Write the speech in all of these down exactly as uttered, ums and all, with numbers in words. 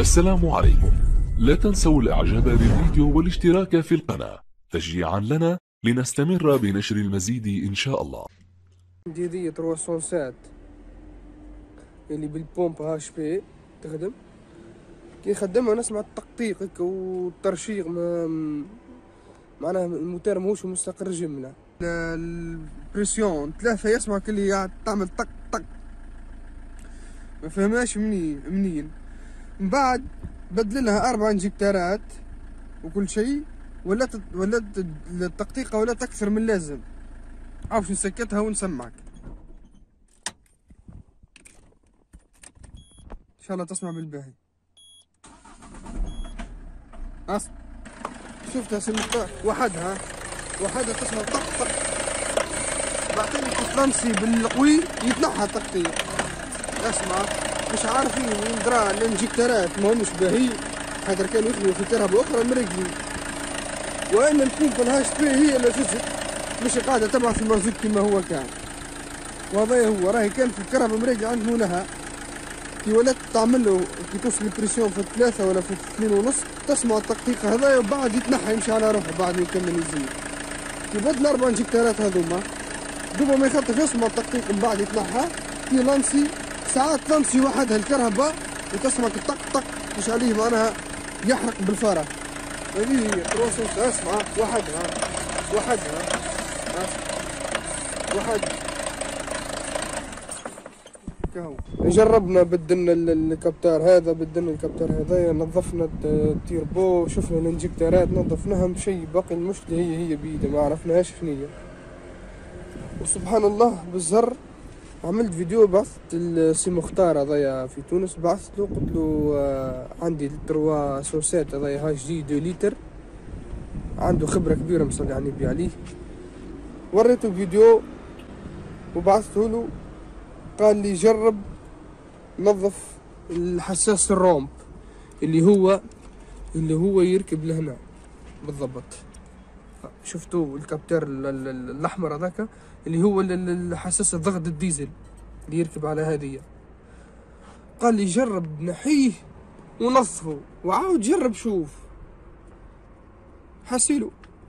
السلام عليكم. لا تنسوا الاعجاب بالفيديو والاشتراك في القناة تشجيعا لنا لنستمر بنشر المزيد ان شاء الله. عندي هذيا ثلاثمية سات اللي بالبومب هاش بي تخدم. كي نخدمها نسمع التقطيق هكا والترشيق، ما معناها الموتور ماهوش مستقر جملة. البريسيون ثلاثة يسمع كلي قاعد تعمل طق طق، ما فهماش منين منين. من بعد بدل لها أربع انجكتارات وكل شيء، ولات ولات التقطيقة ولات أكثر من اللازم. عاوش نسكتها ونسمعك ان شاء الله تسمع بالباهي. اسمع، شفتها سمعتها وحدها وحدها تسمع طق طق، بعدين تتلمسي بالقوي يتنحى التقطيع. اسمع، مش عارفين وين درا الانجكتارات ماهمش باهي، خاطر كانوا يخدموا في كهرباء اخرى مرقلين، وان البومب الهاش بي هي اللي جزت مش قاعده تبعث المازوت كما هو كان. وهذا هو راهي كان في الكهرباء مرقل عنده لها، كي ولات تعمل له كي توصل البريسيون في الثلاثة ولا في اثنين ونص تسمع التقطيق هذايا، وبعد يتنحى يمشي على روحه بعد ما يكمل يزيد. كي بدل أربع انجكتارات هذوما دوبا ما يخطف يسمع التقطيق من بعد يتنحى. كي لانسي ساعات لانسي وحدها الكهرباء وتسمع الطق طق، مش عليه معناها يحرق بالفرح. هذه هي تروسوس. اسمع وحدها وحدها وحدها. جربنا بدلنا الكابتار هذا، بدلنا الكابتار هذايا، نظفنا التيربو، شفنا الانجكتارات نظفناها بشيء، باقي المشكلة هي هي بيدها ما عرفناهاش شنيا. وسبحان الله بالزهر عملت فيديو بعثت السي مختار هذايا في تونس، بعثت له قلت له آه عندي تروا سوسات هذايا هاش جي دو لتر، عنده خبرة كبيرة مصلي على النبي عليه. وريته الفيديو وبعثته له، قال لي جرب نظف الحساس الرومب اللي هو اللي هو يركب لهنا بالضبط. شفتوا الكابتر الاحمر هذاك اللي هو الحساس الضغط الديزل اللي يركب على هذه. قال لي جرب نحيه ونظفه وعاود جرب شوف. حسيلو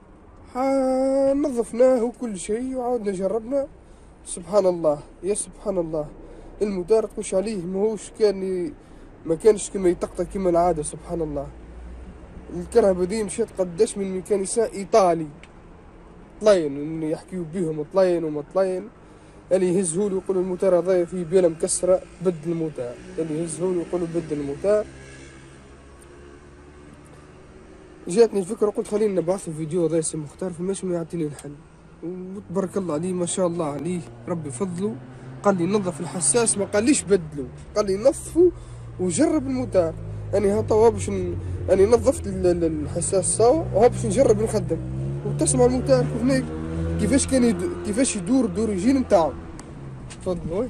نظفناه وكل شيء وعاودنا جربنا. سبحان الله يا سبحان الله، المدار تخش عليه ماهوش كان ما كانش كما يطقطق كما العاده. سبحان الله، الكرهبه دي مشات قداش من ميكانيسان ايطالي طلين يحكيو بيهم طلين وما طلين، اللي يهزهولي يقولوا الموتور هذايا فيه بيله مكسره بدل الموتور، اللي يهزهولي يقولوا بدل الموتور. جاتني الفكره قلت خلينا نبعث الفيديو هذا سي مختار فماش ما يعطيني الحل، وتبارك الله عليه ما شاء الله عليه ربي فضله. قال لي نظف الحساس، ما قاليش بدلو، قال لي نظفه وجرب الموتور. يعني ها توا باش اني نظفت الحساس سوا وها باش نجرب نخدم وتسمع الموتور هناك كيفاش كان يدور، كيفاش يدور الدور يجين نتاعو. تفضل. وي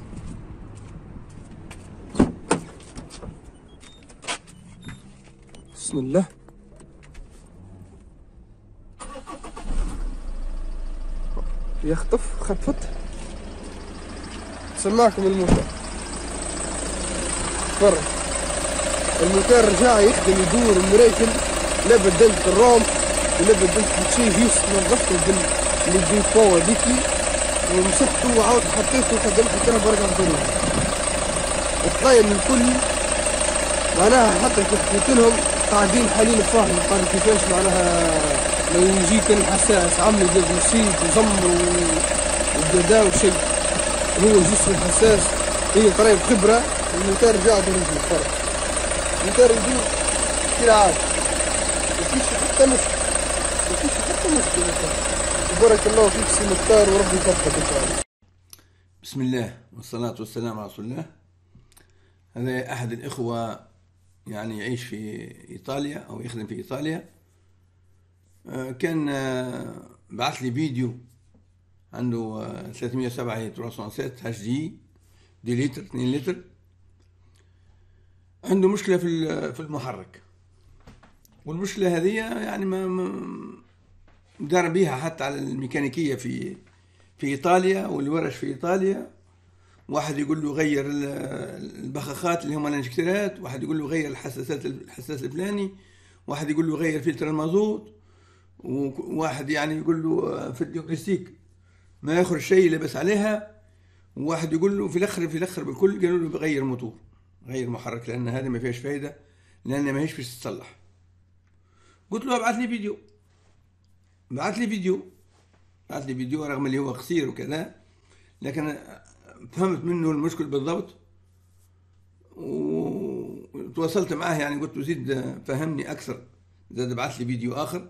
بسم الله. يخطف خطفت. سمعكم الموتور، تفرج الموتور رجع يخدم يدور مريكل. لا بدلت الروم ولا بدلت شيء، جيست نظفته بالديفو هذيكي ومسحته وعاود حطيته وخدمت الكهرباء رجع بدورها. الطايل الكل معناها حتى كنت قلت لهم قاعدين حالين فاهم قال كيفاش معناها لو يجي كان الحساس عملوا ديزنسيت وزمر وجدا وشيء، هو جسم الحساس هي طريقة خبرة. الموتور رجع يدور يجي فرق، الموتور يدور كالعادة مفيش حتى مشكلة، مفيش حتى مشكلة. وبارك الله فيك سي مختار وربي يوفقك إن شاء الله. بسم الله والصلاة والسلام على رسول الله. هذا أحد الإخوة يعني يعيش في إيطاليا أو يخدم في إيطاليا، كان بعث لي فيديو عنده ثلاثمية وسبعة ثلاثمية وسبعة هاش دي دي لتر اثنين لتر، عنده مشكلة في في المحرك، والمشكلة هذه يعني ما دار بيها حتى على الميكانيكية في في إيطاليا والورش في إيطاليا، واحد يقول له غير البخاخات اللي هم الانجكتورات، واحد يقول له غير الحساسات الحساس الفلاني، واحد يقول له غير فلتر المازوت، وواحد يعني يقول له في الديوكسيك ما يخرج شيء لبس عليها، وواحد يقول له في الاخر في الاخر بالكل قالوا له بغير موتور، غير محرك، لان هذه ما فيهاش فايده، لان ما هيش فيش تتصلح. قلت له ابعث لي فيديو، بعث لي فيديو بعث لي فيديو رغم اللي هو قصير وكذا، لكن فهمت منه المشكل بالضبط، وتواصلت معاه يعني قلت له زيد فهمني اكثر، زاد بعث لي فيديو اخر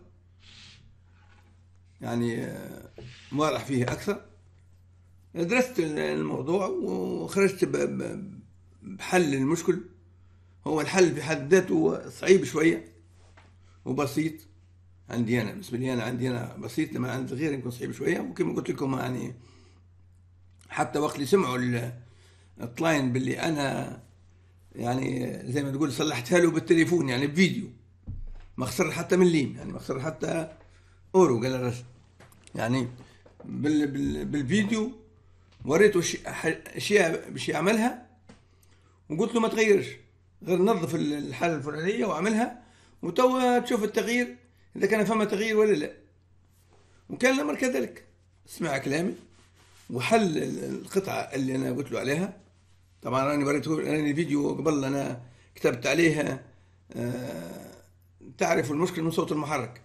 يعني واضح فيه اكثر. درست الموضوع وخرجت بحل المشكل. هو الحل في حد ذاته صعيب شويه وبسيط عندي انا، بالنسبه لي انا عندي انا بسيط، لما عند غيري يمكن صعيب شويه. وكما قلت لكم يعني حتى وقت اللي سمعوا الطلاين باللي انا يعني زي ما تقول صلحتها له بالتليفون يعني بفيديو، ما خسر حتى مليم، يعني ما خسر حتى اورو، قال الرجل يعني بال بال بالفيديو وريته اشياء باش يعملها، وقلت له ما تغيرش، غير نظف الحاله الفلانيه واعملها وتوا تشوف التغيير اذا كان فما تغيير ولا لا. وكان الامر كذلك، سمع كلامي وحل القطعه اللي انا قلت له عليها. طبعا راني وريته راني الفيديو قبل انا كتبت عليها آه تعرف المشكل من صوت المحرك،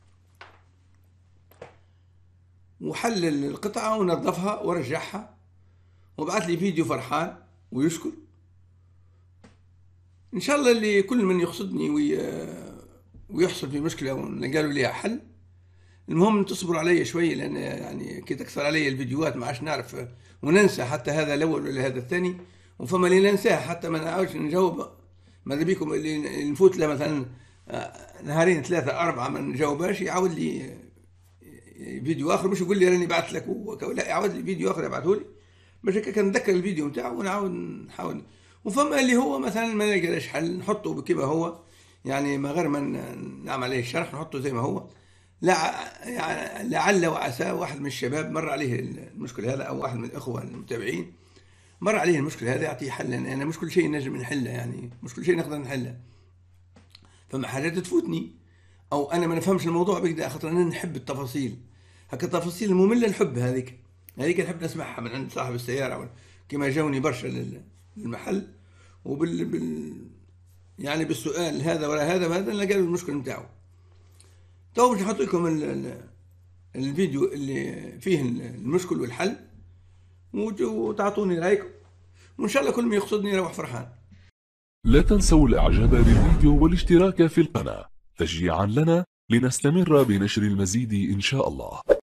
وحل القطعه ونظفها ورجعها، وبعث لي فيديو فرحان ويشكر. ان شاء الله اللي كل من يقصدني وي ويحصل في مشكله ولقالوا ليها حل، المهم تصبروا علي شويه، لان يعني كي تكثر علي الفيديوهات ما عادش نعرف وننسى حتى هذا الاول ولا هذا الثاني، وفما اللي ننساه حتى ما نعاودش نجاوب. ماذا بيكم اللي نفوت له مثلا نهارين ثلاثه اربعه ما نجاوباش يعاود لي فيديو اخر، مش يقول لي راني بعثت لك، لا يعاود لي فيديو اخر يبعثه لي باش هكا نتذكر الفيديو نتاعو ونعاود نحاول. وفما اللي هو مثلا ما نلقاش حل نحطه كيما هو، يعني ما غير ما نعمل عليه الشرح نحطه زي ما هو، لعل وعسى واحد من الشباب مر عليه المشكل هذا، او واحد من الاخوه المتابعين مر عليه المشكل هذا يعطيه حل، لان انا مش كل شيء نجم نحله، يعني مش كل شيء نقدر نحله، فما حاجات تفوتني او انا ما نفهمش الموضوع بكذا، خاطر انا نحب التفاصيل، هكا التفاصيل الممله نحب هذيك هذيك نحب نسمعها من عند صاحب السياره، كما جاوني برشا للمحل وبال بال يعني بالسؤال هذا ولا هذا وهذا نلقى له المشكل نتاعو. تو باش نحط لكم الفيديو اللي فيه المشكل والحل وتعطوني رايكم، وان شاء الله كل ما يقصدني يروح فرحان. لا تنسوا الاعجاب بالفيديو والاشتراك في القناة تشجيعا لنا لنستمر بنشر المزيد ان شاء الله.